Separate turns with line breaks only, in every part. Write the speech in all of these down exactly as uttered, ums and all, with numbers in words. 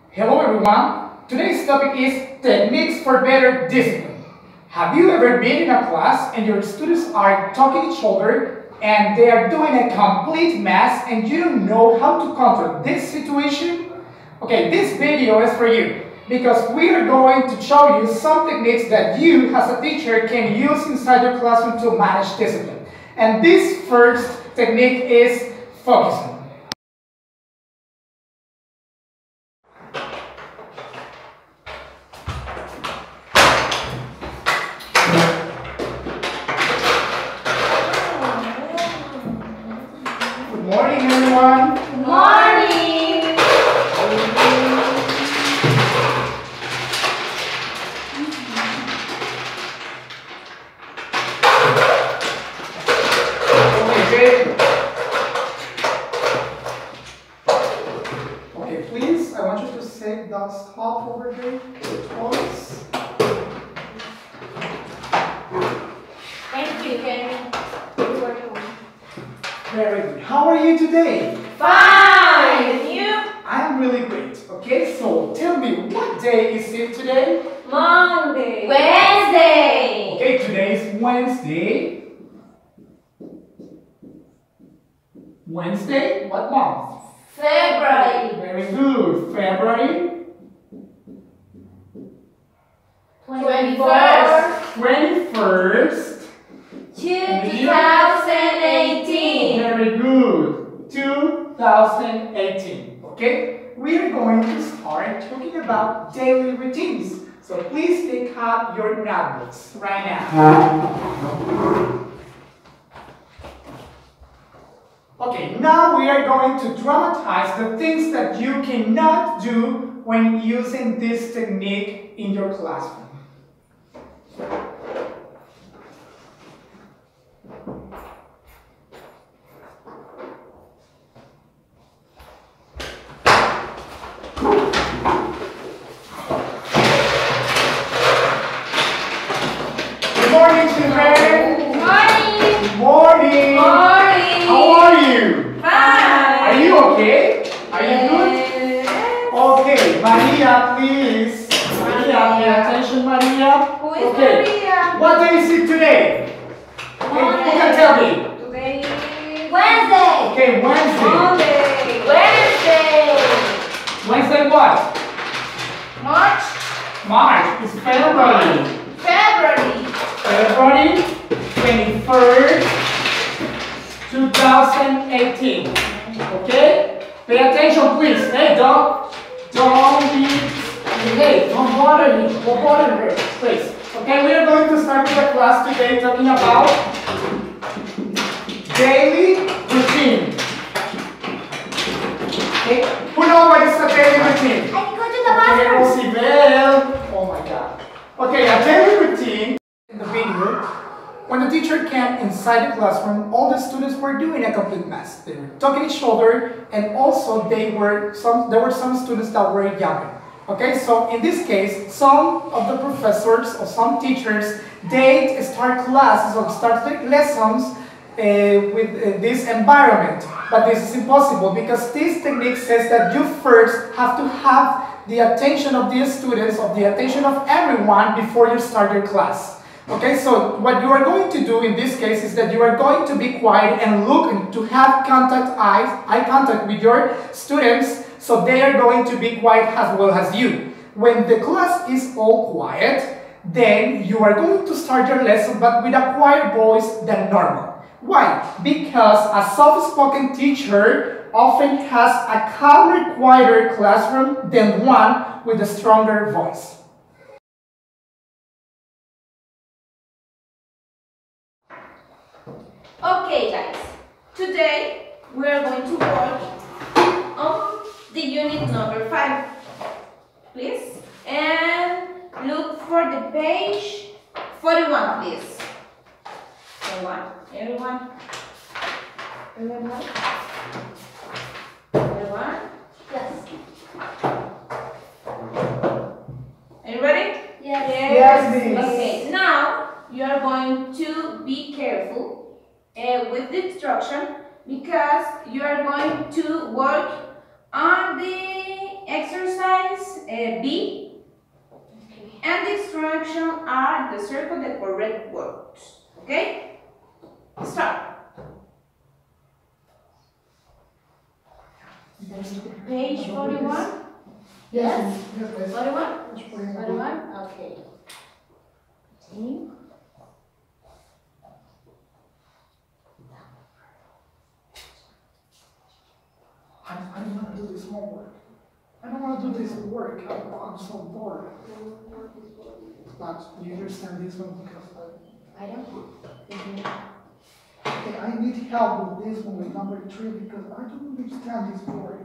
Hello everyone, today's topic is techniques for better discipline. Have you ever been in a class and your students are talking each other and they are doing a complete mess and you don't know how to control this situation? Okay, this video is for you because we are going to show you some techniques that you as a teacher can use inside your classroom to manage discipline. And this first technique is focusing. Good morning, everyone.
Good morning.
Okay, good. Okay, please, I want you to say don't stop over there. Twice.
Thank you, Karen.
Very good. How are you today?
Fine. And you?
I'm really great. Okay, so tell me, what day is it today?
Monday. Wednesday.
Okay, today is Wednesday. Wednesday? What month?
February.
Very good. February
Twenty-first.
twenty-first.
two thousand eighteen.
Very good. two thousand eighteen. Okay? We are going to start talking about daily routines. So please take out your notebooks right now. Okay, now we are going to dramatize the things that you cannot do when using this technique in your classroom. Good morning, children.
Good morning.
Good morning.
Morning.
How are you?
Fine.
Are you okay? Are you good?
Yes.
Okay, Maria, please. Maria, pay attention, Maria.
Who is
Okay.
Maria?
What day is it today? Okay, who can tell me?
Today is Wednesday.
Okay, Wednesday.
Monday. Wednesday.
Wednesday what?
March.
March. It's February.
February.
February twenty-first, two thousand eighteen. Okay? Pay attention, please. Hey, don't, don't be, hey, don't bother me. Don't bother her, please. Okay, we are going to start with the class today talking about daily routine. Okay? Who knows what is a daily routine?
I can go to the
Okay,
bathroom.
Rosibel. Oh my God. Okay, a daily routine. In the video, when the teacher came inside the classroom, all the students were doing a complete mess. They were talking each other, and also they were some. There were some students that were yelling. Okay, so in this case, some of the professors or some teachers they start classes or start lessons uh, with uh, this environment, but this is impossible because this technique says that you first have to have the attention of the students, of the attention of everyone before you start your class. Okay, so what you are going to do in this case is that you are going to be quiet and look and to have contact eyes, eye contact with your students, so they are going to be quiet as well as you. When the class is all quiet, then you are going to start your lesson but with a quiet voice than normal. Why? Because a soft-spoken teacher often has a calmer, quieter classroom than one with a stronger voice.
Okay, guys. Today we are going to work on the unit number five. Please. And look for the page forty-one, please. forty-one. Everyone? Everyone? Everyone? Yes. Are you ready?
Yes. Yes, miss.
Okay, now you are going to be careful uh, with the instruction because you are going to work on the exercise uh, B.
Okay.
And the instructions are the circle the correct words. Okay? Start.
Page forty-one.
Yes. Yes, please.
forty-one?
Page forty-one.
forty-one? Okay. Continue.
I, I don't want to do this homework. I don't want to do this work. I'm, I'm so bored. But you understand this one because I,
I don't know.
okay, I need help with this one with number three because I don't understand this word.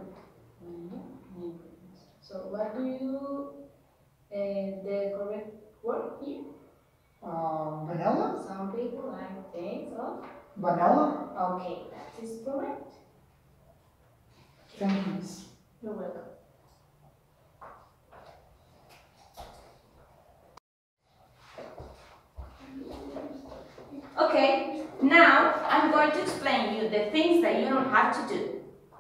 So what do you, uh, the correct word here?
Uh, vanilla?
Some people like things of.
Vanilla?
Okay, that is correct.
Thank you, miss.
You're welcome.
Okay, now I'm going to explain you the things that you don't have to do.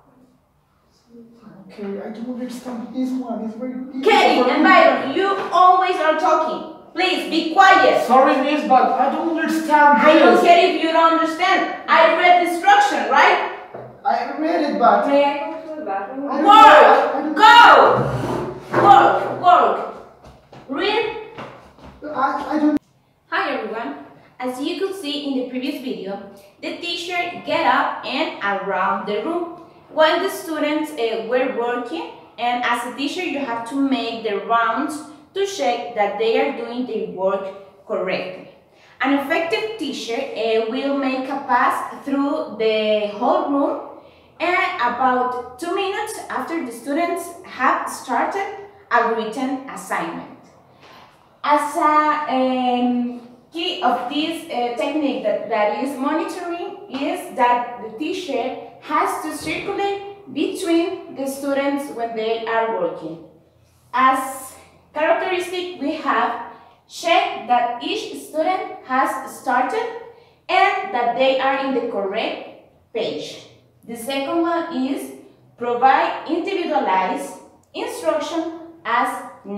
Okay, I don't understand this one. It's very easy.
Kevin and Byron, you always are talking. Please be quiet.
Sorry, miss, but I don't understand
I don't
this.
care if you don't understand. I read the instruction, right?
I read it, but
May I go to the bathroom?
I don't know. I
Work!
don't-
Go! Work! Work! Read.
I, I don't.
Hi everyone. As you could see in the previous video, the teacher get up and around the room while the students uh, were working, and as a teacher you have to make the rounds to check that they are doing their work correctly. An effective teacher uh, will make a pass through the whole room, and about two minutes after the students have started a written assignment. As a um, key of this uh, technique that, that is monitoring is that the teacher has to circulate between the students when they are working. As characteristic, we have check that each student has started and that they are in the correct page. The second one is provide individualized instruction as needed.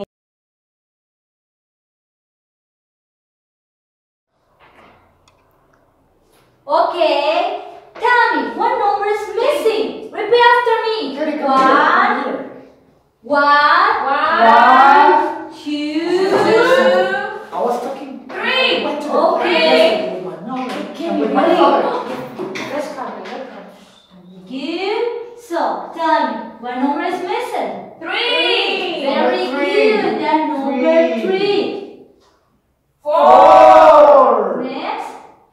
Okay, tell me, what number is missing? Repeat after me.
Very good.
One,
Here.
one,
One,
two,
I was talking.
Three.
I went to the
Okay.
with my mother
Can
and
you
with my
really?
father.
Let's come, let's come. Good. So, tell me, what number is missing?
Three.
Very
Number three.
good. Then number
Three.
three.
Four.
Next.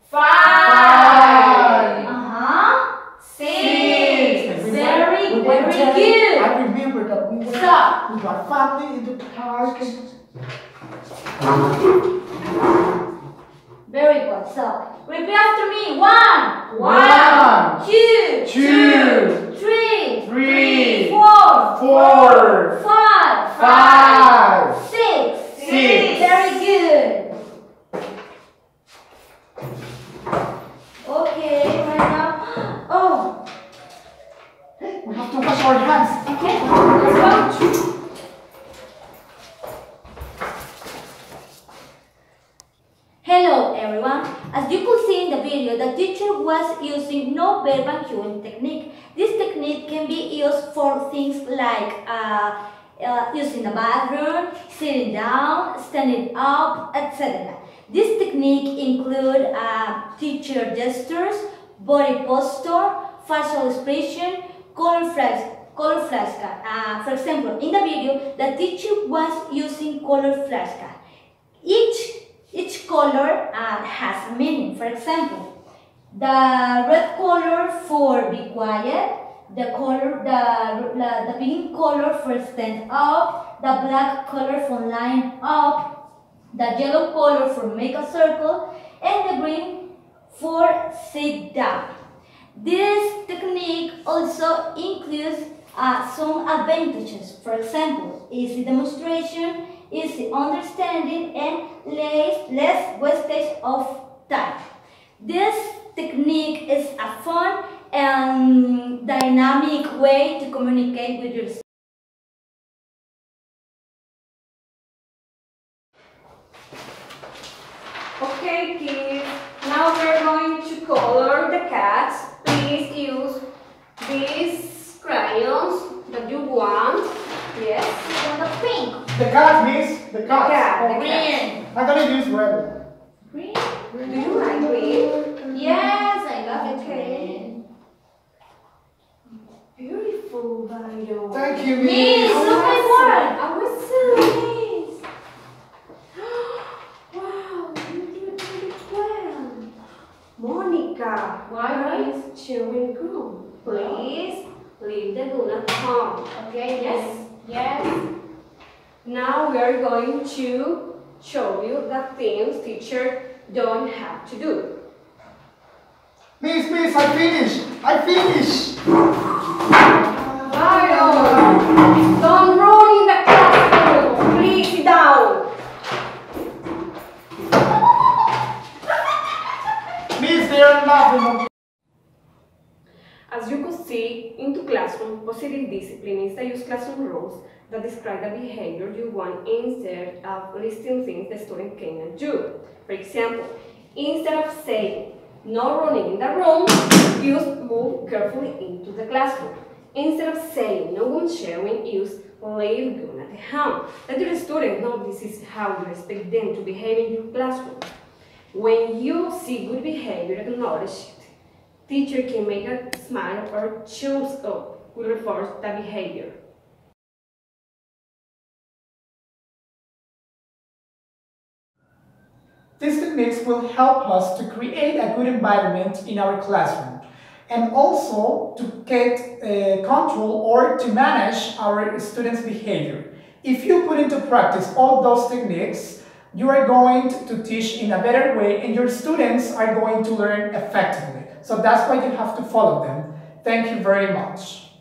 Five.
Uh-huh.
Six.
And we
Very,
went- we went
very
there.
good.
I remember that we went
Stop.
with our family in the park. And
Very good. So, repeat after me. One.
One,
Two.
two,
Three.
three,
Four.
four,
Five.
five,
Six.
six.
Very good. Okay, right now. Oh,
we have to wash our hands.
okay. Let's go. Hello everyone. As you could see in the video, the teacher was using non-verbal cueing technique. This technique can be used for things like uh, uh, using the bathroom, sitting down, standing up, et cetera. This technique include uh, teacher gestures, body posture, facial expression, color flash, color flashcard. Uh, for example, in the video, the teacher was using color flashcard. Each each color uh, has meaning. For example, the red color for be quiet, the color, the, the, the pink color for stand up, the black color for line up, the yellow color for make a circle, and the green for sit down. This technique also includes uh, some advantages. For example, easy demonstration, easy understanding, and less, less wastage of time. This technique is a fun and dynamic way to communicate with your
these crayons that you want. Yes.
And the pink.
The cat, miss. The cat.
Yeah, the
Oh,
Green.
I'm gonna use red.
Green.
Do you like green?
Yes, I love it.
Okay. Beautiful, Bayo.
Thank you,
Miss,
miss.
look my work.
Awesome. Wow, you did really well. Monica, why is chewing gum? Please leave the gun at home.
Okay, yes.
Yes. Now we are going to show you the things teacher don't have to do.
Miss, miss, I finished. I finished.
Bayo, don't run in the classroom. Please sit down.
Miss, they are laughing.
As you could see, into classroom, positive discipline is to use classroom rules that describe the behavior you want instead of listing things the student cannot do. For example, instead of saying no running in the room, use move carefully into the classroom. Instead of saying no one sharing, use leave gun at the home. Let your students know this is how you expect them to behave in your classroom. When you see good behavior, acknowledge it. Teacher can make a smile or thumbs up will reinforce the behavior.
These techniques will help us to create a good environment in our classroom and also to get uh, control or to manage our students' behavior. If you put into practice all those techniques, you are going to teach in a better way and your students are going to learn effectively. So that's why you have to follow them. Thank you very much.